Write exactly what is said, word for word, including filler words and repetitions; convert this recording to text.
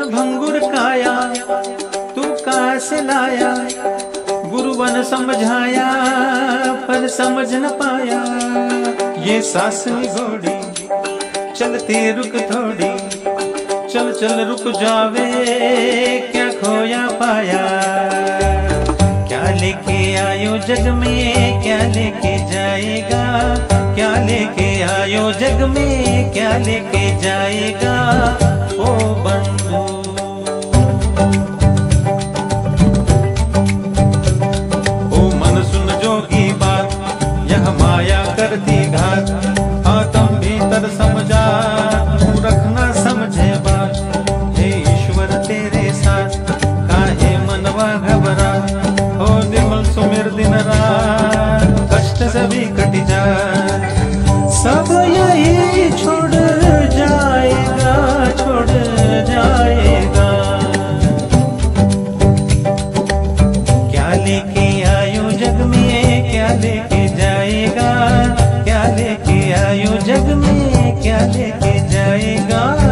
भंगुर काया तू कहाँ से लाया, गुरुवन समझाया पर समझ न पाया। ये सासनी घोड़ी चलती रुक थोड़ी, चल चल रुक जावे क्या खोया पाया। क्या लेके आयो जग में क्या लेके जाएगा, क्या लेके आयो जग में क्या लेके जाएगा ओ बंधु। ओ मन सुन जोगी बात, यह माया करती घात। आत्म भीतर समझा तू रखना समझे बात। हे ईश्वर तेरे साथ काहे मनवा घबरा, हो निर्मल सुमिर दिन रात कष्ट सभी कट जाए। सब यही छोड़ जाएगा छोड़ जाएगा। क्या लेके आयो जग में क्या लेके जाएगा, क्या लेके आयो जग में क्या लेके जाएगा।